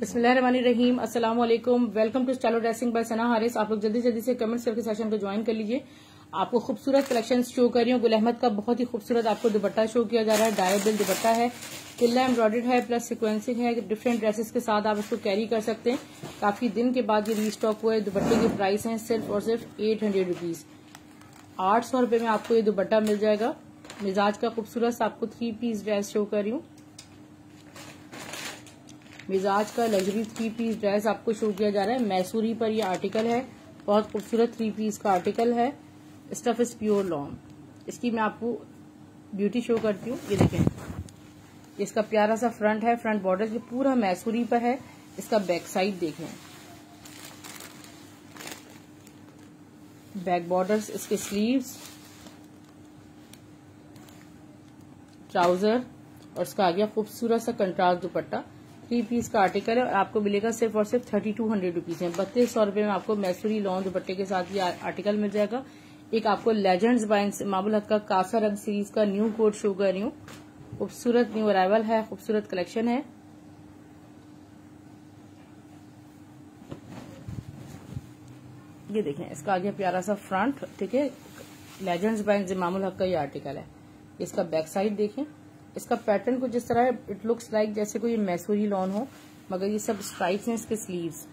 बिस्मिल्लाहिर्रहमानिर्रहीम, अस्सलाम वालेकुम। Welcome to Stylo dressing by Sana Haris. आप लोग जल्दी जल्दी से कमेंट्स करके सेशन को ज्वाइन कर लीजिए। आपको खूबसूरत कलेक्शन शो कर रही हूँ। गुल अहमद का बहुत ही खूबसूरत आपको दुपट्टा शो किया जा रहा है। डायबल दुपट्टा है, तिल्ला एम्ब्रॉयडर्ड है, प्लस सिक्वेंसिंग है। डिफरेंट ड्रेसेस के साथ आप इसको कैरी कर सकते हैं। काफी दिन के बाद ये रीस्टॉक हुआ है। दुपट्टे की प्राइस है सिर्फ और सिर्फ 800 रुपीज। 800 रुपए में आपको ये दुपट्टा मिल जाएगा। मिजाज का खूबसूरत आपको 3 पीस ड्रेस शो कर रही हूँ। मिजाज का लग्जरी 3 पीस ड्रेस आपको शो किया जा रहा है। मैसूरी पर ये आर्टिकल है। बहुत खूबसूरत 3 पीस का आर्टिकल है। Stuff is pure lawn. इसकी मैं आपको ब्यूटी शो करती हूँ। ये देखें, इसका प्यारा सा फ्रंट है। फ्रंट बॉर्डर ये पूरा मैसूरी पर है। इसका बैक साइड देखें, बैक बॉर्डर्स, इसके स्लीव्स, ट्राउजर और इसका आ गया खूबसूरत सा कंट्रास्ट दुपट्टा। 3 पीस का आर्टिकल है और आपको मिलेगा सिर्फ और सिर्फ 3200 रुपीज में। 3200 रुपए में आपको मैसूरी लॉन दुपट्टे के साथ ये आर्टिकल मिल जाएगा। एक आपको लेजेंड्स बाय मामूल हक का कासा रंग सीरीज का न्यू कोड शो कर रही हूँ। खूबसूरत न्यू अराइवल है, खूबसूरत कलेक्शन है। ये देखें, इसका आ गया प्यारा सा फ्रंट, ठीक है। लेजेंड्स बाय मामूल हक का ये आर्टिकल है। इसका बैक साइड देखें। इसका पैटर्न कुछ इस तरह है, इट लुक्स लाइक जैसे कोई मैसूरी लॉन हो, मगर ये सब स्ट्राइप्स हैं। इसके स्लीव्स,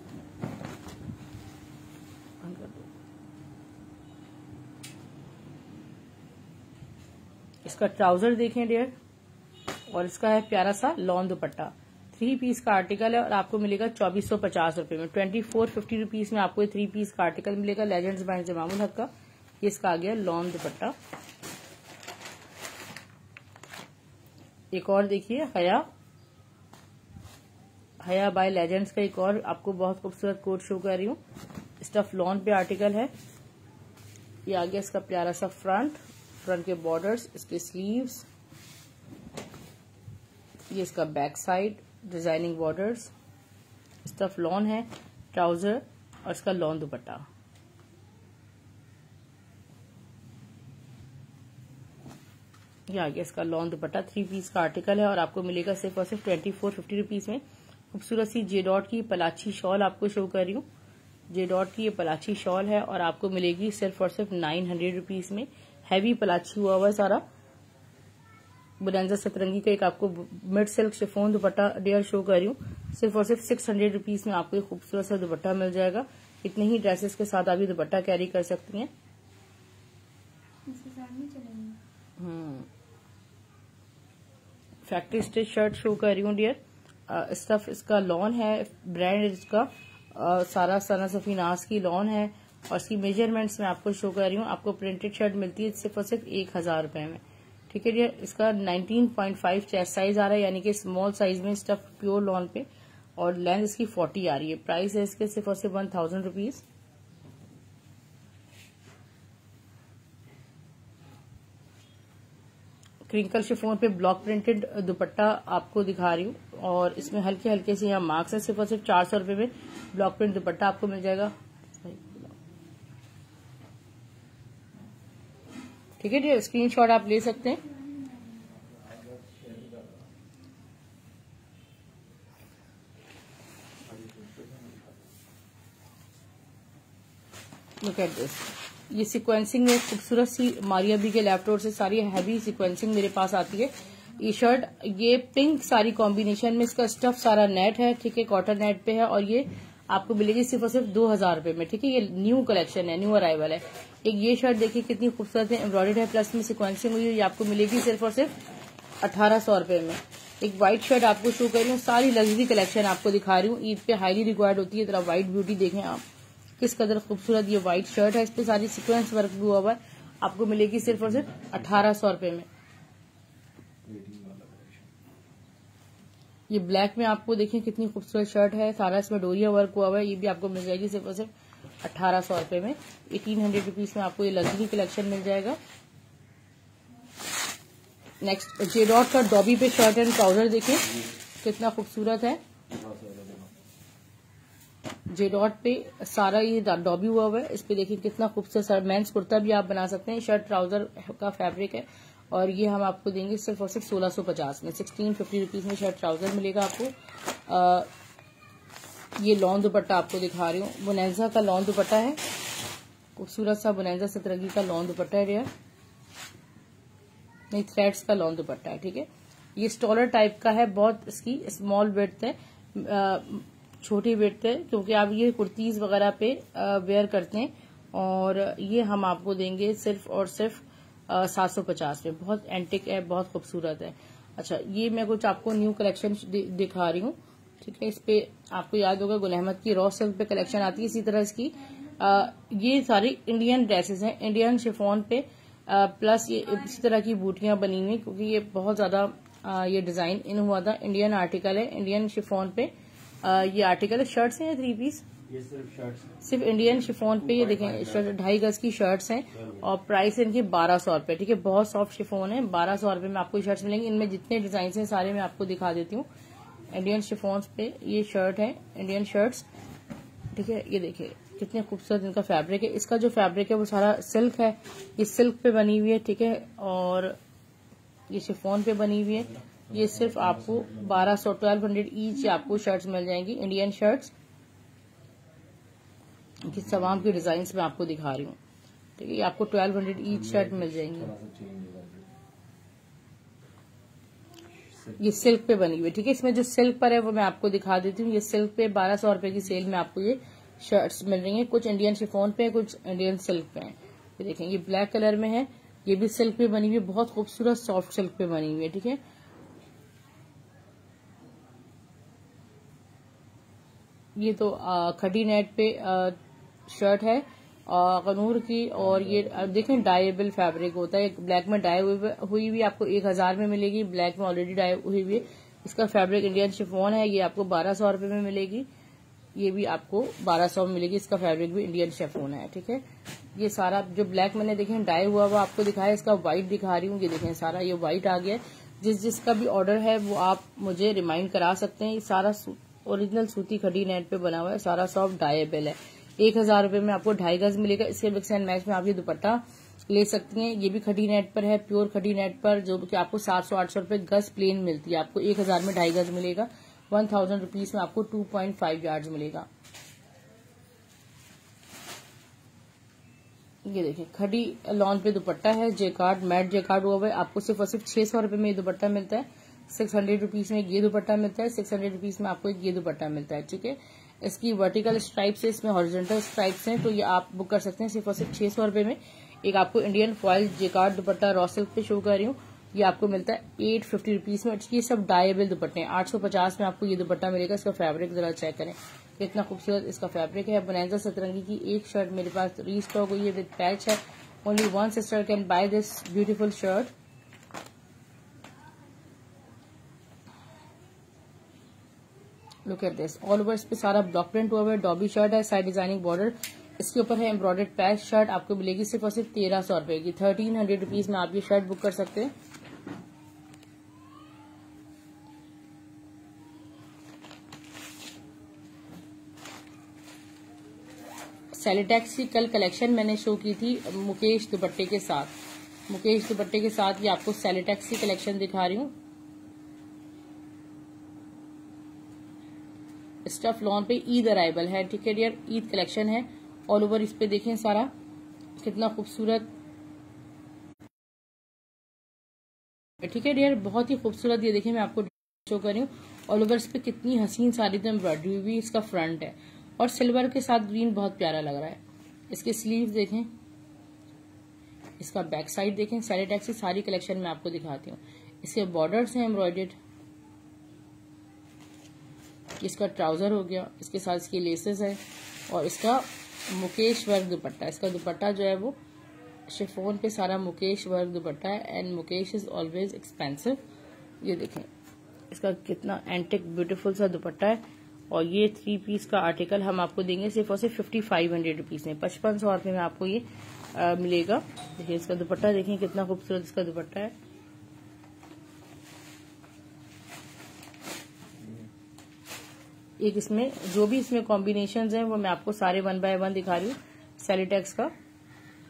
इसका ट्राउजर देखें डियर, और इसका है प्यारा सा लॉन दुपट्टा। 3 पीस का आर्टिकल है और आपको मिलेगा 2450 रुपए में। 2450 रुपीज में आपको 3 पीस का आर्टिकल मिलेगा लेजेंड्स बाय जमामुल हक का। ये इसका आ गया लॉन दुपट्टा। एक और देखिए, हया बाय लेजेंड्स का एक और आपको बहुत खूबसूरत कोट शो कर रही हूँ। स्टफ लॉन पे आर्टिकल है। ये आ गया इसका प्यारा सा फ्रंट के बॉर्डर्स, इसके स्लीव्स, ये इसका back side, designing borders, stuff lawn है, ट्राउजर और इसका लॉन दुपट्टा। ये आ गया इसका लॉन दुपट्टा। 3 पीस का आर्टिकल है और आपको मिलेगा सिर्फ और सिर्फ 2450 रुपीज में। खूबसूरत सी जे डॉट की पलाची शॉल आपको शो कर रही हूँ। जे डॉट की ये पलाची शॉल है और आपको मिलेगी सिर्फ और सिर्फ 900 रुपीज में। हैवी पलाची हुआ हुआ है सारा। बुलंजा सतरंगी का एक आपको मिड सिल्क शिफॉन दुपट्टा डियर शो कर रही हूँ। सिर्फ और सिर्फ 600 रुपीज में आपको एक खूबसूरत सा दुपट्टा मिल जाएगा। इतने ही ड्रेसेस के साथ आप ये दुपट्टा कैरी कर सकती हैं। फैक्ट्री स्टिच शर्ट शो कर रही हूँ डियर। स्टफ इसका लॉन है, ब्रांड इसका सारा सना सफीनास की लॉन है और इसकी मेजरमेंट्स में आपको शो कर रही हूँ। आपको प्रिंटेड शर्ट मिलती है सिर्फ और सिर्फ 1000 रुपए में, ठीक है डियर। इसका 19.5 चेस्ट साइज आ रहा है, यानी कि स्मॉल साइज में स्टफ प्योर लॉन पे, और लेंथ इसकी 40 आ रही है। प्राइस है इसके सिर्फ और सिर्फ 1000 रुपीज। क्रिंकल शिफॉन पे ब्लॉक प्रिंटेड दुपट्टा आपको दिखा रही हूँ और इसमें हल्के हल्के से यहाँ मार्क्स है। सिर्फ और सिर्फ 400 रुपए में ब्लॉक प्रिंट दुपट्टा आपको मिल जाएगा, ठीक है डियर। स्क्रीनशॉट आप ले सकते हैं। Look at this. ये सीक्वेंसिंग में खूबसूरत सी मारिया बी के लैपटॉप से सारी हैवी सीक्वेंसिंग मेरे पास आती है। ये शर्ट ये पिंक सारी कॉम्बिनेशन में, इसका स्टफ सारा नेट है, ठीक है, कॉटन नेट पे है और ये आपको मिलेगी सिर्फ और सिर्फ 2000 रुपए में, ठीक है। ये न्यू कलेक्शन है, न्यू अराइवल है। एक ये शर्ट देखिए कितनी खूबसूरत है, एम्ब्रॉयडर्ड है, प्लस में सीक्वेंसिंग हुई है। ये आपको मिलेगी सिर्फ और सिर्फ 1800 रुपए में। एक व्हाइट शर्ट आपको शो कर रही हूँ। सारी लग्जरी कलेक्शन आपको दिखा रही हूँ। ईद पे हाईली रिक्वायर्ड होती है। जरा व्हाइट ब्यूटी देखें आप, किस कदर खूबसूरत ये व्हाइट शर्ट है। इस पे सारी सीक्वेंस वर्क भी हुआ हुआ है। आपको मिलेगी सिर्फ और सिर्फ 1800 रुपए में। ये ब्लैक में आपको देखिए कितनी खूबसूरत शर्ट है, सारा इसमें डोरिया वर्क हुआ हुआ है। ये भी आपको मिल जाएगी सिर्फ और सिर्फ 1800 रुपए में। 1800 रुपीज में आपको ये लग्जरी कलेक्शन मिल जाएगा। नेक्स्ट जे डॉट का डॉबी पे शर्ट एंड ट्राउजर देखिए कितना खूबसूरत है। जे डॉट पे सारा ये डॉबी हुआ हुआ है। इस पे देखिए कितना खूबसूरत मेंस कुर्ता भी आप बना सकते हैं। शर्ट ट्राउजर का फैब्रिक है और ये हम आपको देंगे सिर्फ और सिर्फ 1650 में। 1650 रुपीज में शर्ट ट्राउजर मिलेगा आपको। ये लॉन दुपट्टा आपको दिखा रही हूँ, बोनेंजा का लॉन दुपट्टा है, खूबसूरत सा बोनेंजा सतरंगी का लॉन दुपट्टा है रेयर, नहीं थ्रेड्स का लॉन दुपट्टा है। ठीक है, ये स्टॉलर टाइप का है, बहुत इसकी स्मॉल विड्थ है, छोटी विड्थ है, क्योंकि आप ये कुर्तीज वगैरह पे वेयर करते हैं। और ये हम आपको देंगे सिर्फ और सिर्फ 750 में। बहुत एंटिक है, बहुत खूबसूरत है। अच्छा, ये मैं कुछ आपको न्यू कलेक्शन दिखा रही हूँ। ठीक है, इस पे आपको याद होगा गुल अहमद की रॉ सिल्क पे कलेक्शन आती है, इसी तरह इसकी ये सारी इंडियन ड्रेसेस हैं, इंडियन शिफॉन पे, प्लस ये इसी तरह की बूटियां बनी हुई, क्योंकि ये बहुत ज्यादा ये डिजाइन इन हुआ था। इंडियन आर्टिकल है, इंडियन शिफॉन पे ये आर्टिकल है। शर्ट्स हैं 3 पीस, ये सिर्फ शर्ट्स, सिर्फ इंडियन शिफॉन पे। ये देखें 2.5 गज की शर्ट्स हैं और प्राइस है इनकी 1200 रुपए। ठीक है, बहुत सॉफ्ट शिफॉन है, 1200 रुपए में आपको शर्ट्स मिलेंगी। इनमें जितने डिजाइन हैं सारे मैं आपको दिखा देती हूँ। इंडियन शिफॉन पे ये शर्ट है, इंडियन शर्ट्स। ठीक है, ये देखिए कितने खूबसूरत इनका फैब्रिक है। इसका जो फैब्रिक है वो सारा सिल्क है, ये सिल्क पे बनी हुई है। ठीक है, और ये शिफॉन पे बनी हुई है। ये सिर्फ आपको 1200 ईच आपको शर्ट्स मिल जाएंगी, इंडियन शर्ट्स। किस तमाम की डिजाइन मैं आपको दिखा रही हूँ। ठीक है, ये आपको 1200 ईच शर्ट मिल जाएंगी। ये सिल्क पे बनी हुई है। ठीक है, इसमें जो सिल्क पर है वो मैं आपको दिखा देती हूँ। ये सिल्क पे 1200 रुपए की सेल में आपको ये शर्ट्स मिल रही हैं। कुछ इंडियन शिफॉन पे, कुछ इंडियन सिल्क पे हैं। ये देखें, ये ब्लैक कलर में है, ये भी सिल्क पे बनी हुई है, बहुत खूबसूरत सॉफ्ट सिल्क पे बनी हुई है। ठीक है, ये तो खड़ी नेट पे शर्ट है कनूर की, और ये देखें डाइएबल फैब्रिक होता है। ब्लैक में डाई हुई हुई आपको 1000 में मिलेगी, ब्लैक में ऑलरेडी डाई हुई हुई है। इसका फैब्रिक इंडियन शिफॉन है, ये आपको 1200 रुपए में मिलेगी। ये भी आपको 1200 में मिलेगी, इसका फैब्रिक भी इंडियन शिफॉन है। ठीक है, ये सारा जो ब्लैक मैंने देखें डाई हुआ वो आपको दिखाया, इसका व्हाइट दिखा रही हूँ। ये देखें सारा ये व्हाइट आ गया है। जिसका भी ऑर्डर है वो आप मुझे रिमाइंड करा सकते हैं। ये सारा ओरिजिनल सूती खड़ी नेट पे बना हुआ है, सारा सॉफ्ट डाइएबल है। 1000 रुपए में आपको 2.5 गज मिलेगा। इसके मिक्स एंड मैच में आप ये दुपट्टा ले सकती हैं। ये भी खड़ी नेट पर है, प्योर खड़ी नेट पर, जो कि आपको 700-800 रुपए गज प्लेन मिलती है। आपको 1000 में 2.5 गज मिलेगा। 1000 रुपीज में आपको 2.5 यार्ड मिलेगा। ये देखिए खड़ी लॉन पे दुपट्टा है, जेकार्ड मैट जेकार्ड हुआ है। आपको सिर्फ और सिर्फ 600 रुपए में ये दुपट्टा मिलता है। 600 रुपीज में ये दुपट्टा मिलता है, 600 रुपीज में आपको ये दुपट्टा मिलता है। ठीक है, इसकी वर्टिकल स्ट्राइप्स है, इसमें हॉरिजॉन्टल स्ट्राइप्स हैं, तो ये आप बुक कर सकते हैं सिर्फ और सिर्फ 600 रुपए में। एक आपको इंडियन फॉयल जेकार्ड दुपट्टा रॉ सिल्क पे शो कर रही हूँ, ये आपको मिलता है 850 रुपीज में। ये सब डाइएबल दुपट्टे हैं। 850 में आपको ये दुपट्टा मिलेगा। इसका फैब्रिक जरा चेक करें, कितना खूबसूरत इसका फैब्रिक है। बोनेंजा सतरंगी की एक शर्ट मेरे पास रीस्टॉक हुई है विद पैच है। Only one sister can buy this beautiful shirt. Look at this, all over इस पे सारा ब्लॉक प्रिंट हुआ है। डॉबी शर्ट है, साइड डिजाइनिंग बॉर्डर, इसके ऊपर है एम्ब्रॉयडर्ड पैच। शर्ट आपको मिलेगी सिर्फ और सिर्फ 1300 रुपए की। 1300 रुपीज में आप ये शर्ट बुक कर सकते हैं। सेलिटेक्स की कल कलेक्शन मैंने शो की थी मुकेश दुपट्टे के साथ। मुकेश दुपट्टे के साथ ये आपको सेलिटेक्स की कलेक्शन दिखा रही हूँ। स्टफ लॉन पे ईद अराइवल है। ठीक है डियर, ईद कलेक्शन है। ऑल ओवर इस पे देखें सारा कितना खूबसूरत। ठीक है डियर, बहुत ही खूबसूरत। ये देखें मैं आपको शो कर रही हूँ। ऑल ओवर इस पे कितनी हसीन सारी तो एम्ब्रॉयडरी हुई। इसका फ्रंट है और सिल्वर के साथ ग्रीन बहुत प्यारा लग रहा है। इसके स्लीव देखें, इसका बैक साइड देखें। सेलिटेक्स की सारी कलेक्शन मैं आपको दिखाती हूँ। इसके बॉर्डर्स हैं एम्ब्रॉयडर्ड। इसका ट्राउजर हो गया, इसके साथ इसकी लेसेस है, और इसका मुकेश वर्क दुपट्टा। इसका दुपट्टा जो है वो शिफॉन पे सारा मुकेश वर्क दुपट्टा है। And mukesh is always expensive. ये देखें इसका कितना एंटिक ब्यूटीफुल सा दुपट्टा है। और ये 3 पीस का आर्टिकल हम आपको देंगे सिर्फ और सिर्फ 5500 रुपीज में। 5500 रुपये में आपको ये मिलेगा। देखिए इसका दुपट्टा देखें कितना खूबसूरत इसका दुपट्टा है। एक इसमें जो भी इसमें कॉम्बिनेशंस हैं वो मैं आपको सारे 1 बाय 1 दिखा रही हूँ। सेलिटेक्स का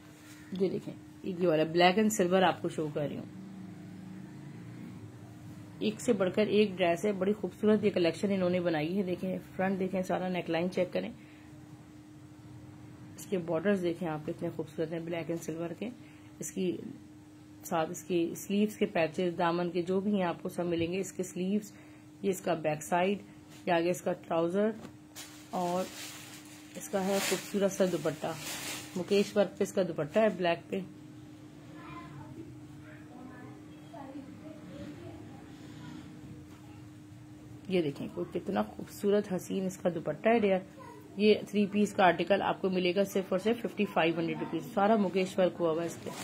ये देखें, ये वाला ब्लैक एंड सिल्वर आपको शो कर रही हूँ। एक से बढ़कर एक ड्रेस है, बड़ी खूबसूरत ये कलेक्शन इन्होंने बनाई है। देखें फ्रंट, देखें सारा नेकलाइन चेक करें, इसके बॉर्डर्स देखें आप कितने खूबसूरत हैं, ब्लैक एंड सिल्वर के। इसकी साथ इसकी स्लीव्स के पैचेस, दामन के जो भी हैं आपको सब मिलेंगे। इसके स्लीव्स, ये इसका बैक साइड, ये आगे इसका ट्राउजर, और इसका है खूबसूरत सा दुपट्टा, मुकेश वर्क पे इसका दुपट्टा है ब्लैक पे। ये देखें कोई कितना खूबसूरत हसीन इसका दुपट्टा है डियर। ये 3 पीस का आर्टिकल आपको मिलेगा सिर्फ और सिर्फ 5500 रुपीज। सारा मुकेश वर्क हुआ हुआ है, इसके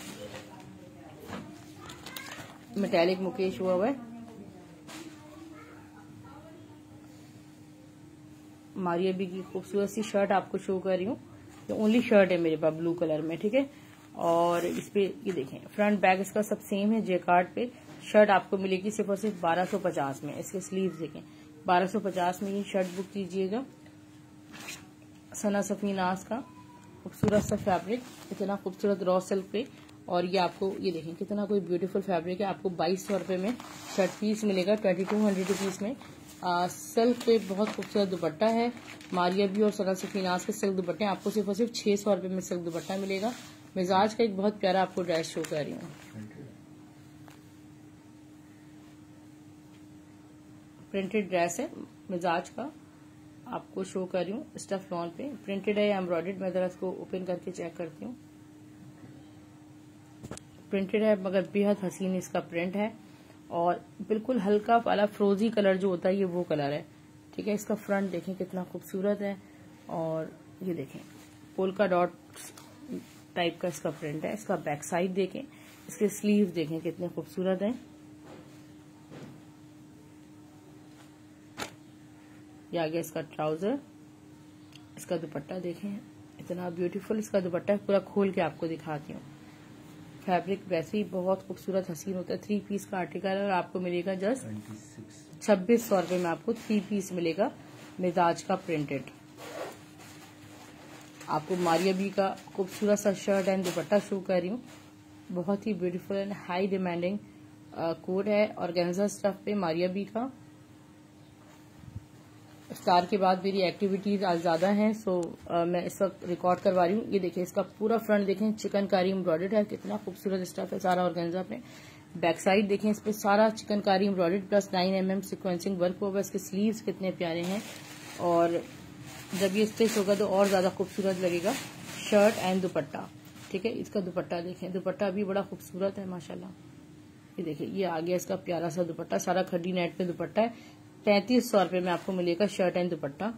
मेटेलिक मुकेश हुआ हुआ है। मारिया बी की खूबसूरत सी शर्ट आपको शो कर रही हूँ। ये ओनली शर्ट है मेरे पास ब्लू कलर में, ठीक है। और इस पे ये देखें फ्रंट बैक इसका सब सेम है, जेकार्ड पे। शर्ट आपको मिलेगी सिर्फ और सिर्फ 1250 में। इसके स्लीव्स देखें, 1250 में ये शर्ट बुक कीजिएगा। सना सफीनाज का खूबसूरत सा फैब्रिक, इतना खूबसूरत रॉ सिल्क पे। और ये आपको ये देखें कितना कोई ब्यूटीफुल फैब्रिक है। आपको 2200 रुपए में शर्ट पीस मिलेगा, 2200 रुपीज में। सिल्क पे बहुत खूबसूरत दुपट्टा है। मारिया बी और सना सफीनाज के सिल्क दुपट्टे आपको सिर्फ और सिर्फ 600 रुपए में सिल्क दुपट्टा मिलेगा। मिजाज का एक बहुत प्यारा आपको ड्रेस शो कर रही हूँ। प्रिंटेड ड्रेस है, मिजाज का आपको शो कर रही हूँ। स्टफ लॉन पे प्रिंटेड है, एम्ब्रॉयडर्ड। मैं जरा इसको ओपन करके चेक करती हूँ। प्रिंटेड है मगर बेहद हसीन इसका प्रिंट है, और बिल्कुल हल्का वाला फ्रोजी कलर जो होता है ये वो कलर है, ठीक है। इसका फ्रंट देखें कितना खूबसूरत है, और ये देखें पोल्का डॉट टाइप का इसका प्रिंट है। इसका बैक साइड देखें, इसके स्लीव देखें कितने खूबसूरत हैं। ये आ गया इसका ट्राउजर। इसका दुपट्टा देखें, इतना ब्यूटीफुल इसका दुपट्टा है। पूरा खोल के आपको दिखाती हूँ। फैब्रिक वैसे ही बहुत खूबसूरत हसीन होता है। 3 पीस का आर्टिकल है, और आपको मिलेगा जस्ट 2600 रुपए में आपको 3 पीस मिलेगा, मिजाज का प्रिंटेड। आपको मारिया बी का खूबसूरत सा शर्ट एंड दुपट्टा शो कर रही हूँ। बहुत ही beautiful and high demanding code है ऑर्गेन्जा स्टफ पे मारिया बी का। इफ्तार के बाद मेरी एक्टिविटीज आज ज्यादा हैं, सो मैं इस वक्त रिकॉर्ड करवा रही हूँ। ये देखिए इसका पूरा फ्रंट देखें, चिकनकारी एम्ब्रॉयडर्ड है, कितना खूबसूरत स्टफ है सारा ऑर्गेन्जा पे। बैक साइड देखें, इस पे सारा chikankari embroidered plus 9 mm sequencing work होगा। इसके स्लीव्स कितने प्यारे हैं, और जब ये स्टिच होगा तो और ज्यादा खूबसूरत लगेगा। शर्ट एंड दुपट्टा, ठीक है। इसका दुपट्टा देखें, दुपट्टा भी बड़ा खूबसूरत है माशाल्लाह। ये देखिए ये आ गया इसका प्यारा सा दुपट्टा, सारा खड्डी नेट पे दुपट्टा है। 3300 रुपए में आपको मिलेगा शर्ट एंड दुपट्टा।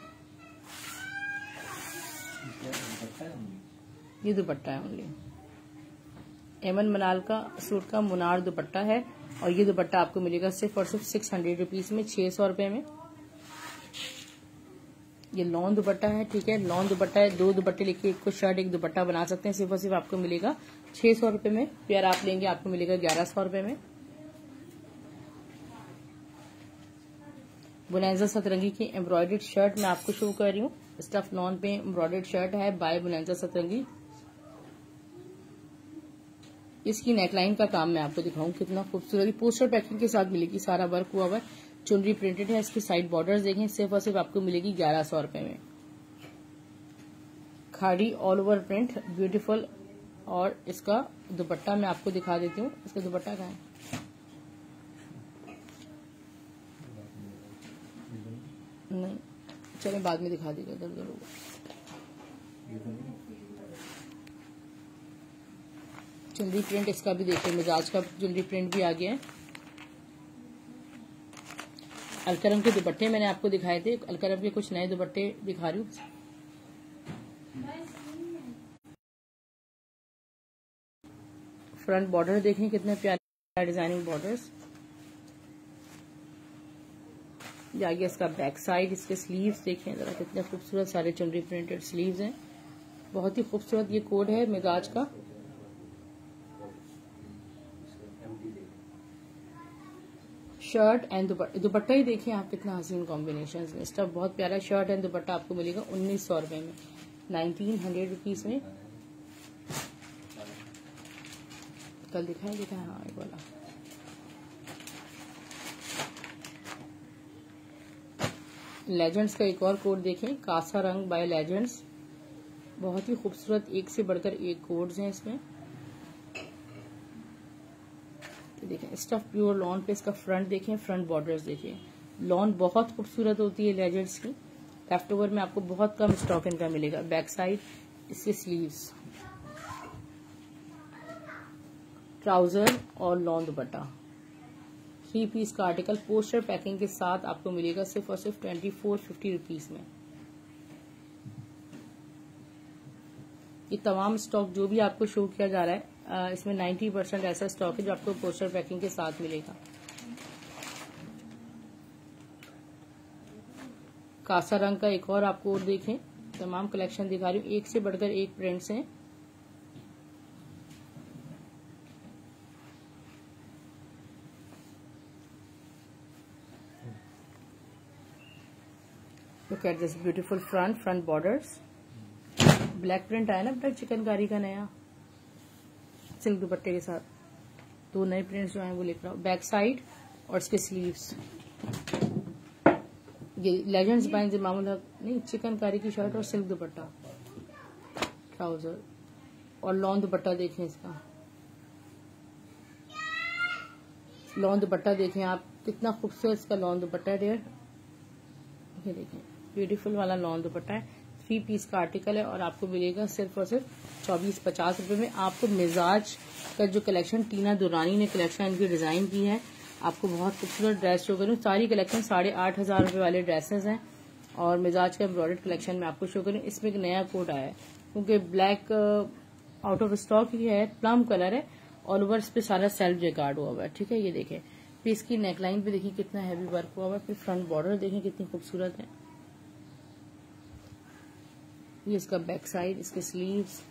ये दुपट्टा है ओनली। एमन मनाल का सूट का मुनार दुपट्टा है, और ये दुपट्टा आपको मिलेगा सिर्फ और सिर्फ 600 रुपीज में, 600 रुपए में। ये लॉन दुपट्टा है, ठीक है। लॉन दुपट्टा है, 2 दुपट्टे लेके एक को शर्ट एक दुपट्टा बना सकते हैं। सिर्फ और सिर्फ आपको मिलेगा 600 रुपए में। पेयर आप लेंगे आपको मिलेगा 1100 रुपए में। बुनेंजा सतरंगी की एम्ब्रॉयडर्ड शर्ट मैं आपको शो कर रही हूँ। स्टफ लॉन पे एम्ब्रॉयडर्ड शर्ट है बाय बुनेंजा सतरंगी। इसकी नेकलाइन का काम मैं आपको दिखाऊं कितना खूबसूरत। पोस्टर पैकिंग के साथ मिलेगी, सारा वर्क हुआ हुआ है, चुनरी प्रिंटेड है। इसकी साइड बॉर्डर्स देखें, सिर्फ और सिर्फ आपको मिलेगी 1100 रुपए में। खाड़ी ऑल ओवर प्रिंट ब्यूटीफुल, और इसका दुपट्टा मैं आपको दिखा देती हूँ। इसका दुपट्टा कहाँ है, नहीं चले बाद में दिखा दीजिए, इधर उधर होगा। चुनरी प्रिंट इसका भी देखिए, मिजाज का चुनरी प्रिंट भी आ गया है। अलकरम के दुपट्टे मैंने आपको दिखाए थे, अलकरम के कुछ नए दुपट्टे दिखा रही हूँ। फ्रंट बॉर्डर देखें कितने प्यारे डिजाइनिंग बॉर्डर्स। ये आ गया इसका बैक साइड। इसके स्लीव्स देखें जरा कितने खूबसूरत सारे चुनरी प्रिंटेड स्लीव्स हैं, बहुत ही खूबसूरत ये कोड है मिजाज का। शर्ट एंड दुपट्टा ही देखें आप कितना हसीन कॉम्बिनेशन में। स्टफ बहुत प्यारा। शर्ट एंड दुपट्टा आपको मिलेगा 1900 रुपए में, 1900 रुपीज में। कल दिखाए हाँ एक वाला लेजेंड्स का एक और कोड देखें, कासा रंग बाय लेजेंड्स, बहुत ही खूबसूरत, एक से बढ़कर एक कोड्स हैं इसमें। देखें स्टफ प्योर लॉन पे इसका फ्रंट देखें, फ्रंट बॉर्डर्स देखें, लॉन बहुत खूबसूरत होती है लेजेंड्स की। लेफ्ट ओवर में आपको बहुत कम स्टॉक इनका मिलेगा। बैक साइड इसके स्लीव्स, ट्राउजर और लॉन दुपट्टा। 3 पीस का आर्टिकल पोस्टर पैकिंग के साथ आपको मिलेगा सिर्फ और सिर्फ 2450 रुपीज में। ये तमाम स्टॉक जो भी आपको शो किया जा रहा है, इसमें 90% ऐसा स्टॉक है जो आपको पोस्टर पैकिंग के साथ मिलेगा। कासा रंग का एक और आपको देखें, तमाम कलेक्शन दिखा रही हूँ, एक से बढ़कर एक प्रिंट्स हैं। Look at this beautiful front borders, black print आया ना बेटा चिकनकारी का नया सिल्क दुपट्टे के साथ, 2 नए प्रिंट्स जो हैं वो लिख रहा हूँ। बैक साइड और इसके स्लीव्स, ये लेजेंड्स बाय इमामुल हक नहीं, चिकनकारी की शर्ट और सिल्क दुपट्टा, ट्राउजर और लॉन दुपट्टा देखें इसका, लॉन दुपट्टा देखें आप, कितना खूबसूरत इसका लॉन दुपट्टा है डियर। ये देखें ब्यूटीफुल वाला लॉन दुपट्टा है, 3 पीस का आर्टिकल है और आपको मिलेगा सिर्फ और सिर्फ 2450 रुपए में। आपको मिजाज का जो कलेक्शन टीना दुरानी ने कलेक्शन इनकी डिजाइन की है, आपको बहुत खूबसूरत ड्रेस शो करूँ। सारी कलेक्शन 8500 रुपए वाले ड्रेसेस हैं और मिजाज का एम्ब्रॉयडर्ड कलेक्शन में आपको शो करूँ। इसमें एक नया कोड आया है क्योंकि ब्लैक आउट ऑफ स्टॉक ही है, प्लम कलर है, ऑल ओवर इस पे सारा सेल्फ जेकार्ड हुआ हुआ है। ठीक है, ये देखें फिर इसकी नेकलाइन पे देखिए कितना हैवी वर्क हुआ हुआ है, फिर फ्रंट बॉर्डर देखें कितनी खूबसूरत है। ये इसका बैक साइड, इसके स्लीव्स,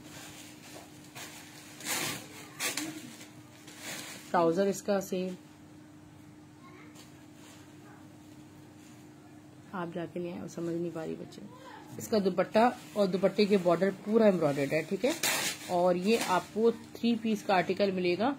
ट्राउजर इसका सेम, आप जाके नहीं आए, समझ नहीं पा रही बच्चे। इसका दुपट्टा और दुपट्टे के बॉर्डर पूरा एम्ब्रॉयडर्ड है। ठीक है, और ये आपको 3 पीस का आर्टिकल मिलेगा।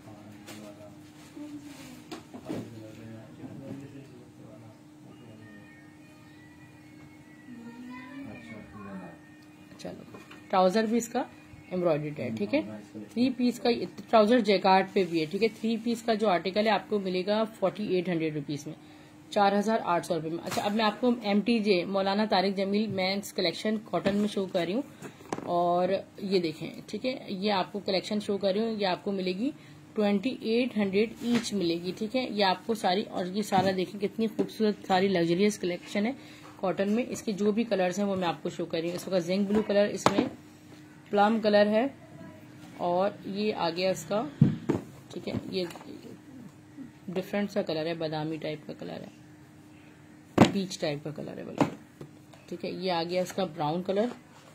चलो, ट्राउजर भी इसका एम्ब्रॉयडर्ड है। ठीक है, 3 पीस का ट्राउजर जैकार्ड पे भी है। ठीक है, 3 पीस का जो आर्टिकल है आपको मिलेगा 4800 रुपीज में, 4800 रुपए में। अच्छा, अब मैं आपको MTJ Maulana Tariq Jameel men's collection cotton में शो कर रही हूँ और ये देखें। ठीक है, ये आपको कलेक्शन शो कर रही हूँ, ये आपको मिलेगी 2800 ईच मिलेगी। ठीक है, ये आपको सारी, और ये सारा देखें कितनी खूबसूरत सारी लग्जरियस कलेक्शन है कॉटन में। इसके जो भी कलर्स हैं वो मैं आपको शो कर रही हूँ। इसका जिंक ब्लू कलर, इसमें प्लम कलर है और ये आ गया इसका। ठीक है, ये डिफरेंट सा कलर है, बादामी टाइप का कलर है, पीच टाइप का कलर है बल्कि। ठीक है, ये आ गया इसका ब्राउन कलर,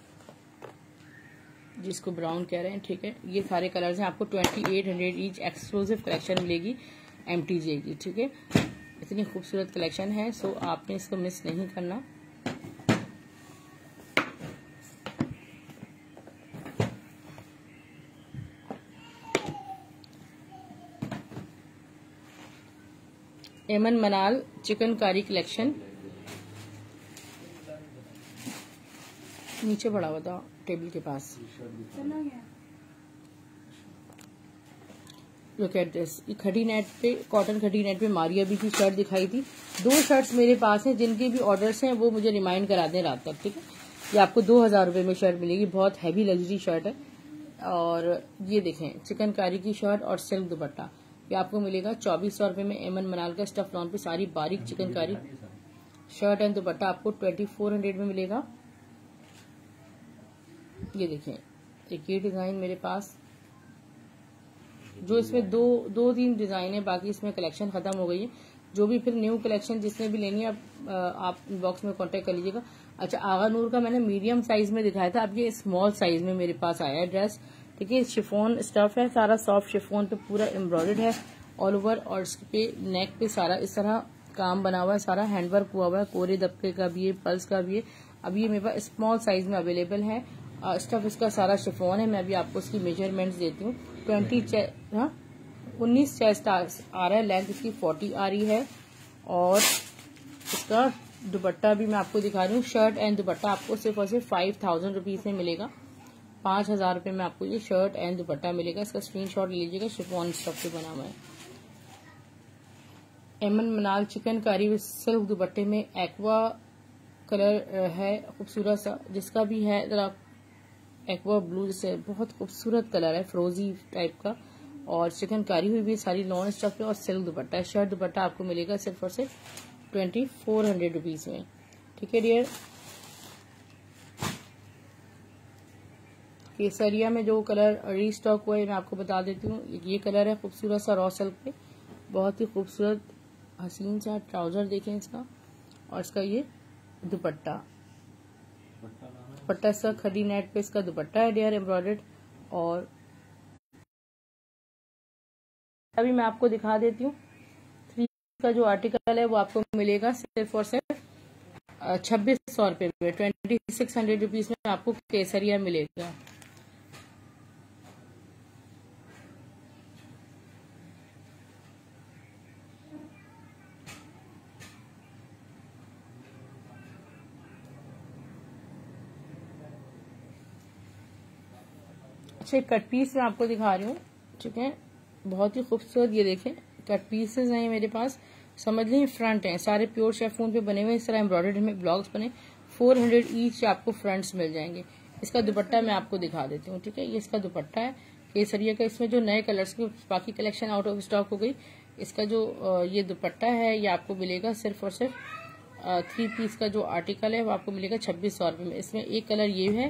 जिसको ब्राउन कह रहे हैं। ठीक है, ये सारे कलर्स हैं, आपको 2800 ईच एक्सक्लूसिव कलेक्शन मिलेगी MTJ की। ठीक है, इतनी खूबसूरत कलेक्शन है, सो आपने इसको मिस नहीं करना। एमन मनाल चिकनकारी कलेक्शन नीचे पड़ा हुआ था टेबल के पास। लुक एट दिस, ये खड़ी नेट पे, कॉटन खड़ी नेट पे मारिया भी की शर्ट दिखाई थी। 2 शर्ट्स मेरे पास हैं, जिनके भी ऑर्डर्स हैं वो मुझे रिमाइंड करा दें रात तक। ठीक है, ये आपको 2000 रुपए में शर्ट मिलेगी, बहुत हैवी लग्जरी शर्ट है। और ये देखें चिकनकारी की शर्ट और सिल्क दुपट्टा, ये आपको मिलेगा 2400 रुपए में। एमन मनाल का स्टफ लॉन पे सारी बारीक चिकनकारी शर्ट एंड दुपट्टा आपको 2400 में मिलेगा। ये देखें, एक ये डिजाइन मेरे पास, जो इसमें दो 3 डिजाइन है, बाकी इसमें कलेक्शन खत्म हो गई है। जो भी फिर न्यू कलेक्शन जिसने भी लेनी है आप बॉक्स में कांटेक्ट कर लीजिएगा। अच्छा, आगा नूर का मैंने मीडियम साइज में दिखाया था, अब ये स्मॉल साइज में मेरे पास आया है ड्रेस। ठीक है, शिफॉन स्टफ है, सारा सॉफ्ट शिफॉन पे पूरा एम्ब्रॉयडर्ड है ऑल ओवर, और इसके नेक पे सारा इस तरह काम बना हुआ है, सारा हैंडवर्क हुआ हुआ है, कोरे दबके का भी है, पल्स का भी है। अब ये मेरे पास स्मॉल साइज में अवेलेबल है। स्टफ इसका सारा शिफॉन है। मैं अभी आपको इसकी मेजरमेंट्स देती हूँ। 19 चेस्ट आ रहा है, लेंथ इसकी 40 आ रही है और इसका दुपट्टा भी मैं आपको दिखा रही हूँ। शर्ट एंड दुपट्टा आपको सिर्फ और सिर्फ 5000 रुपीज में मिलेगा। 5000 रुपये में आपको ये शर्ट एंड दुपट्टा मिलेगा। इसका स्क्रीनशॉट ले लीजिएगा। शिफॉन स्टफ से बना हुआ है। एमन मनाल चिकनकारी विद सिल्क दुपट्टे में एक्वा कलर है खूबसूरत सा, जिसका भी है जरा एक्वा ब्लू जैसे बहुत खूबसूरत कलर है, फ्रोजी टाइप का, और चिकनकारी हुई भी सारी लॉन स्टफ है और सिल्क दुपट्टा है। शर्ट दुपट्टा आपको मिलेगा सिर्फ और सिर्फ 2400 रुपीज में। ठीक है डियर। केसरिया में जो कलर रीस्टॉक हुआ है मैं आपको बता देती हूँ। ये कलर है खूबसूरत सा रॉ सिल्क पे, बहुत ही खूबसूरत हसीन सा ट्राउजर देखें इसका, और इसका ये दुपट्टा इसका खड़ी नेट पे इसका दुपट्टा है डियर एम्ब्रॉयडर्ड। और अभी मैं आपको दिखा देती हूँ 3 का जो आर्टिकल है वो आपको मिलेगा सिर्फ और सिर्फ 2600 रुपये में। 2600 रुपीज में आपको केसरिया मिलेगा। अच्छा, कट पीस मैं आपको दिखा रही हूँ। ठीक है, बहुत ही खूबसूरत ये देखें कट पीसेस हैं मेरे पास। समझ लें फ्रंट हैं सारे प्योर शेफून पे बने हुए, इस तरह एम्ब्रॉयडर्ड में ब्लॉक्स बने। 400 ईच आपको फ्रंट्स मिल जाएंगे। इसका दुपट्टा मैं आपको दिखा देती हूँ। ठीक है, ये इसका दुपट्टा है केसरिया का। इसमें जो नए कलर्स के बाकी कलेक्शन आउट ऑफ स्टॉक हो गई। इसका जो ये दुपट्टा है ये आपको मिलेगा सिर्फ और सिर्फ 3 पीस का जो आर्टिकल है वो आपको मिलेगा 2600 रुपये में। इसमें एक कलर ये है,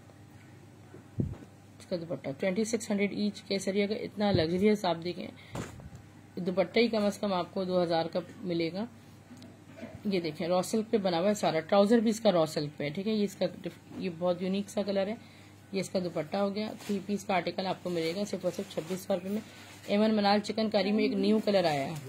इसका दुपट्टा 2600 ईच केसरिया का। इतना लग्जरियस आप देखें दुपट्टा ही कम से कम आपको 2000 का मिलेगा। ये देखें रॉ सिल्क पे बना हुआ है सारा, ट्राउजर भी इसका रॉ सिल्क पे है। ठीक है, ये इसका ये बहुत यूनिक सा कलर है। ये इसका दुपट्टा हो गया। 3 पीस का आर्टिकल आपको मिलेगा सिर्फ और सिर्फ 2600 रुपये में। एमन मनाल चिकनकारी में एक न्यू कलर आया है।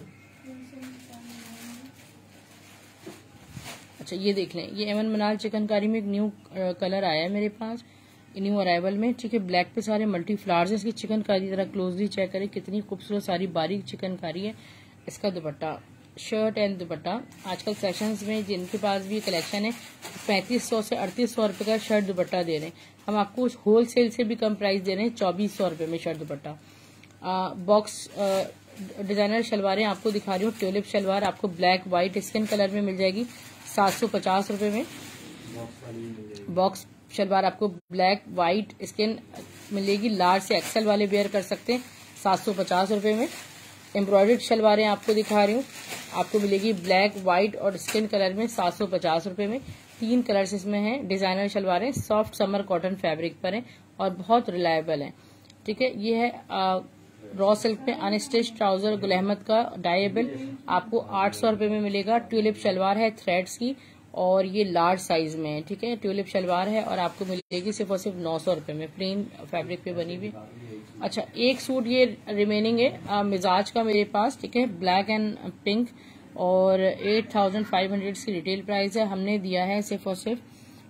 अच्छा, ये देख लें, ये एमन मनाल चिकनकारी में एक न्यू कलर आया है मेरे पास, न्यू अराइवल में। ठीक है, ब्लैक पे सारे मल्टी फ्लावर्स है। इसकी चिकनकारी जरा क्लोजली चेक करें, कितनी खूबसूरत सारी बारीक चिकनकारी है। इसका दुपट्टा शर्ट एंड दुपट्टा आजकल सेशंस में जिनके पास भी कलेक्शन है 3500 से 3800 रुपए का शर्ट दुपट्टा दे रहे हैं। हम आपको होल सेल से भी कम प्राइस दे रहे हैं 2400 रुपए में शर्ट दुपट्टा। बॉक्स डिजाइनर शलवारें आपको दिखा रही हूँ। ट्यूलिप शलवार आपको ब्लैक व्हाइट स्किन कलर में मिल जाएगी 750 रुपए में। बॉक्स शलवार आपको ब्लैक व्हाइट स्किन मिलेगी, लार्ज से एक्सेल वाले वेयर कर सकते हैं 750 रुपए में। एम्ब्रॉयडर्ड शलवारें आपको दिखा रही हूँ, आपको मिलेगी ब्लैक व्हाइट और स्किन कलर में 750 रुपए में। 3 कलर्स इसमें हैं। डिजाइनर शलवारें सॉफ्ट समर कॉटन फैब्रिक पर हैं और बहुत रिलायबल हैं। ठीक है, ये है रॉ सिल्क पे अनस्टिच ट्राउजर गुल अहमद का डायबल, आपको 800 रुपए में मिलेगा। ट्यूलिप शलवार है थ्रेड्स की और ये लार्ज साइज में है। ठीक है, ट्यूलिप शलवार है और आपको मिलेगी सिर्फ और सिर्फ 900 रुपए में, प्लेन फैब्रिक पे बनी हुई। अच्छा, एक सूट ये रिमेनिंग है मिजाज का मेरे पास। ठीक है, ब्लैक एंड पिंक और 8500 की रिटेल प्राइस है। हमने दिया है सिर्फ और सिर्फ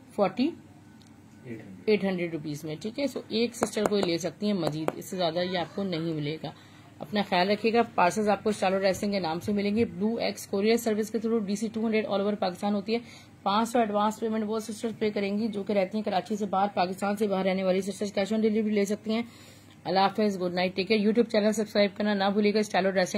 4800 रुपीज में। ठीक है, सो एक सिस्टर को ले सकती है मजीद, इससे ज्यादा ये आपको नहीं मिलेगा। अपना ख्याल रखिएगा। पार्सल्स आपको स्टाइलो ड्रेसिंग के नाम से मिलेंगे। ब्लू एक्स कोरियर सर्विस के through DC 200 all over Pakistan होती है। 500 एडवांस पेमेंट वो सिस्टर्स पे करेंगी जो कि रहती हैं कराची से बाहर। पाकिस्तान से बाहर रहने वाली सिस्टर्स कैश ऑन डिलीवरी ले सकती हैं। अल्लाह हाफिज, good night, take care. YouTube channel subscribe करना ना भूलिएगा। स्टाइलो ड्रेसिंग